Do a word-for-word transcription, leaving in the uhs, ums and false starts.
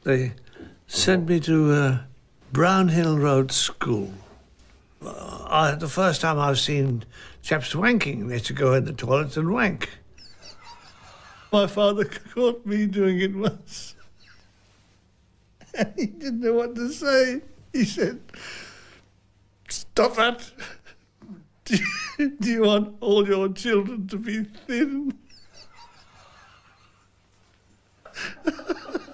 They sent me to uh, Brownhill Road School. Uh, I, the first time I've seen chaps wanking, they had to go in the toilet and wank. My father caught me doing it once. And he didn't know what to say. He said, "Stop that. Do you, do you want all your children to be thin?"